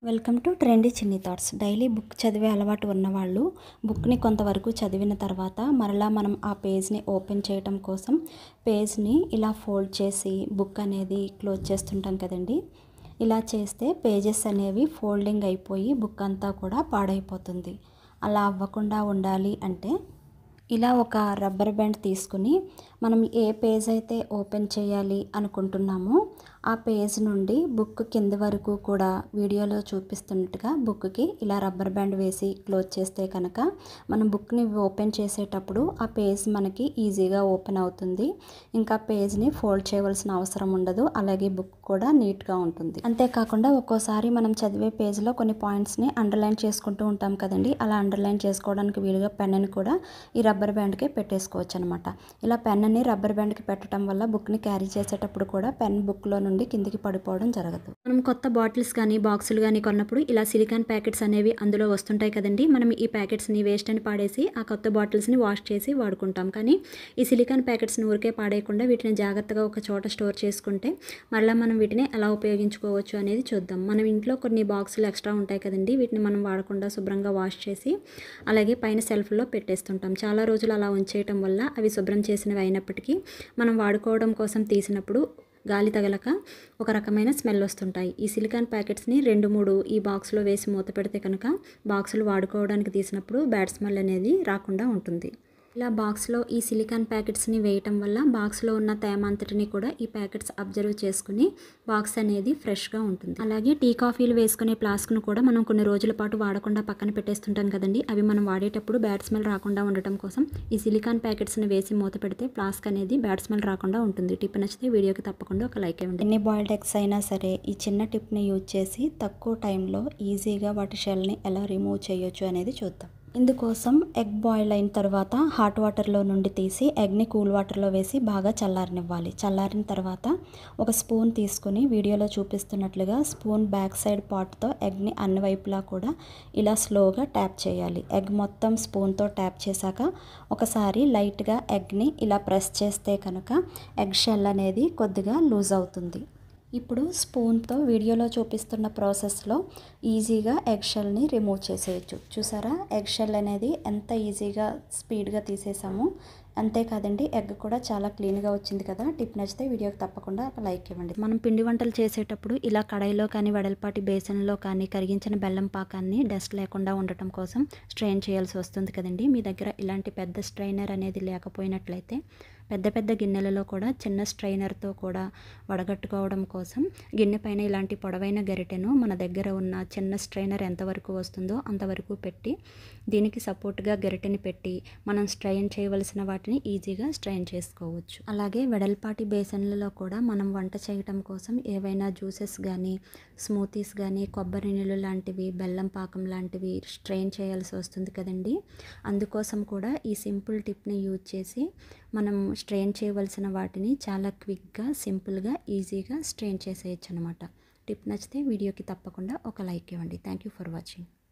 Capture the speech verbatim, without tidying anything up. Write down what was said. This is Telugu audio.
Welcome to trendy Chinni thoughts. Daily book చదివే అలవాటు ఉన్నవాళ్ళు బుక్ని కొంతవరకు చదివిన తర్వాత మరలా మనం ఆ పేజ్ని ఓపెన్ చేయటం కోసం పేజ్ని ఇలా ఫోల్డ్ చేసి బుక్ అనేది క్లోజ్ చేస్తుంటాం కదండి. ఇలా చేస్తే పేజెస్ అనేవి ఫోల్డింగ్ అయిపోయి బుక్ అంతా కూడా పాడైపోతుంది. అలా అవ్వకుండా ఉండాలి అంటే ఇలా ఒక రబ్బర్ బ్యాండ్ తీసుకుని మనం ఏ పేజ్ అయితే ఓపెన్ చేయాలి అనుకుంటున్నామో ఆ పేజ్ నుండి బుక్ కింద వరకు కూడా వీడియోలో చూపిస్తున్నట్టుగా బుక్కి ఇలా రబ్బర్ బ్యాండ్ వేసి క్లోజ్ చేస్తే కనుక మనం బుక్ని ఓపెన్ చేసేటప్పుడు ఆ పేజ్ మనకి ఈజీగా ఓపెన్ అవుతుంది. ఇంకా పేజ్ని ఫోల్డ్ చేయవలసిన అవసరం ఉండదు. అలాగే బుక్ కూడా నీట్గా ఉంటుంది. అంతేకాకుండా ఒక్కోసారి మనం చదివే పేజ్లో కొన్ని పాయింట్స్ని అండర్లైన్ చేసుకుంటూ ఉంటాం కదండి. అలా అండర్లైన్ చేసుకోవడానికి వీలుగా పెన్నుని కూడా ఈ రబ్బర్ బ్యాండ్కి పెట్టేసుకోవచ్చు అనమాట. ఇలా పెన్ని రబ్బర్ బ్యాండ్కి పెట్టడం వల్ల బుక్ని క్యారీ చేసేటప్పుడు కూడా పెన్ బుక్లో నుండి కిందికి పడిపోవడం జరగదు. మనం కొత్త బాటిల్స్ కానీ బాక్సులు కానీ కొన్నప్పుడు ఇలా సిలికాన్ ప్యాకెట్స్ అనేవి అందులో వస్తుంటాయి కదండి. మనం ఈ ప్యాకెట్స్ని వేస్ట్ అని పాడేసి ఆ కొత్త బాటిల్స్ని వాష్ చేసి వాడుకుంటాం. కానీ ఈ సిలికాన్ ప్యాకెట్స్ని ఊరికే పాడేయకుండా వీటిని జాగ్రత్తగా ఒక చోట స్టోర్ చేసుకుంటే మళ్ళీ మనం వీటిని ఎలా ఉపయోగించుకోవచ్చు అనేది చూద్దాం. మనం ఇంట్లో కొన్ని బాక్సులు ఎక్స్ట్రా ఉంటాయి కదండి. వీటిని మనం వాడకుండా శుభ్రంగా వాష్ చేసి అలాగే పైన సెల్ఫ్లో పెట్టేస్తుంటాం. చాలా రోజులు అలా ఉంచేయటం వల్ల అవి శుభ్రం చేసినవి అయినప్పటికీ మనం వాడుకోవడం కోసం తీసినప్పుడు గాలి తగలక ఒక రకమైన స్మెల్ వస్తుంటాయి. ఈ సిలికాన్ ప్యాకెట్స్ని రెండు మూడు ఈ బాక్స్లో వేసి మూత పెడితే కనుక బాక్సులు వాడుకోవడానికి తీసినప్పుడు బ్యాడ్ స్మెల్ అనేది రాకుండా ఉంటుంది. ఇలా బాక్స్లో ఈ సిలికాన్ ప్యాకెట్స్ని వేయటం వల్ల బాక్స్లో ఉన్న తేమ అంతటిని కూడా ఈ ప్యాకెట్స్ అబ్జర్వ్ చేసుకుని బాక్స్ అనేది ఫ్రెష్గా ఉంటుంది. అలాగే టీ కాఫీలు వేసుకునే ఫ్లాస్క్ను కూడా మనం కొన్ని రోజుల పాటు వాడకుండా పక్కన పెట్టేస్తుంటాం కదండి. అవి మనం వాడేటప్పుడు బ్యాడ్ స్మెల్ రాకుండా ఉండటం కోసం ఈ సిలికాన్ ప్యాకెట్స్ని వేసి మూత పెడితే ఫ్లాస్క్ అనేది బ్యాడ్ స్మెల్ రాకుండా ఉంటుంది. టిప్ నచ్చితే వీడియోకి తప్పకుండా ఒక లైక్ ఇవ్వండి. ఎన్ని బాయిల్డ్ ఎగ్స్ అయినా సరే ఈ చిన్న టిప్ని యూజ్ చేసి తక్కువ టైంలో ఈజీగా వాటి షెల్ని ఎలా రిమూవ్ చేయొచ్చు అనేది చూద్దాం. ఇందుకోసం ఎగ్ బాయిల్ అయిన తర్వాత హాట్ వాటర్లో నుండి తీసి ఎగ్ని కూల్ వాటర్లో వేసి బాగా చల్లారనివ్వాలి. చల్లారిన తర్వాత ఒక స్పూన్ తీసుకుని వీడియోలో చూపిస్తున్నట్లుగా స్పూన్ బ్యాక్ సైడ్ పార్ట్తో ఎగ్ని అన్ని వైపులా కూడా ఇలా స్లోగా ట్యాప్ చేయాలి. ఎగ్ మొత్తం స్పూన్తో ట్యాప్ చేశాక ఒకసారి లైట్గా ఎగ్ని ఇలా ప్రెస్ చేస్తే కనుక ఎగ్ షెల్ అనేది కొద్దిగా లూజ్ అవుతుంది. ఇప్పుడు స్పూన్తో వీడియోలో చూపిస్తున్న ప్రాసెస్లో ఈజీగా ఎగ్ షెల్ని రిమూవ్ చేసేయచ్చు. చూసారా ఎగ్ షెల్ అనేది ఎంత ఈజీగా స్పీడ్గా తీసేసాము. అంతేకాదండి ఎగ్ కూడా చాలా క్లీన్గా వచ్చింది కదా. టిప్ నచ్చితే వీడియోకి తప్పకుండా ఒక లైక్ ఇవ్వండి. మనం పిండి వంటలు చేసేటప్పుడు ఇలా కడాయిలో కానీ వెడల్పాటి బేసన్లో కానీ కరిగించిన బెల్లం పాకాన్ని డస్ట్ లేకుండా ఉండటం కోసం స్ట్రెయిన్ చేయాల్సి వస్తుంది కదండి. మీ దగ్గర ఇలాంటి పెద్ద స్ట్రైనర్ అనేది లేకపోయినట్లయితే పెద్ద పెద్ద గిన్నెలలో కూడా చిన్న స్ట్రైనర్తో కూడా వడగట్టుకోవడం కోసం గిన్నె పైన ఇలాంటి పొడవైన గరిటెను మన దగ్గర ఉన్న చిన్న స్ట్రైనర్ ఎంతవరకు వస్తుందో అంతవరకు పెట్టి దీనికి సపోర్ట్గా గరిటెని పెట్టి మనం స్ట్రైన్ చేయవలసిన వాటిని ఈజీగా స్ట్రైన్ చేసుకోవచ్చు. అలాగే వెడల్పాటి బేసన్లలో కూడా మనం వంట చేయటం కోసం ఏవైనా జ్యూసెస్ కానీ స్మూతీస్ కానీ కొబ్బరి నీళ్ళు లాంటివి బెల్లం పాకం లాంటివి స్ట్రైన్ చేయాల్సి వస్తుంది కదండి. అందుకోసం కూడా ఈ సింపుల్ టిప్ని యూజ్ చేసి మనం స్ట్రెయిన్ చేయవలసిన వాటిని చాలా క్విక్గా సింపుల్గా ఈజీగా స్ట్రెయిన్ చేసేయచ్చు అనమాట. టిప్ నచ్చితే వీడియోకి తప్పకుండా ఒక లైక్ ఇవ్వండి. Thank you for watching.